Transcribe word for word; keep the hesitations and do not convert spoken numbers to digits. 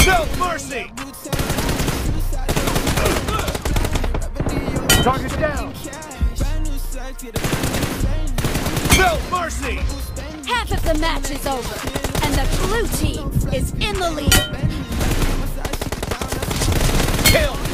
No mercy! Target down! No mercy! Half of the match is over, and the blue team is in the lead. Kill!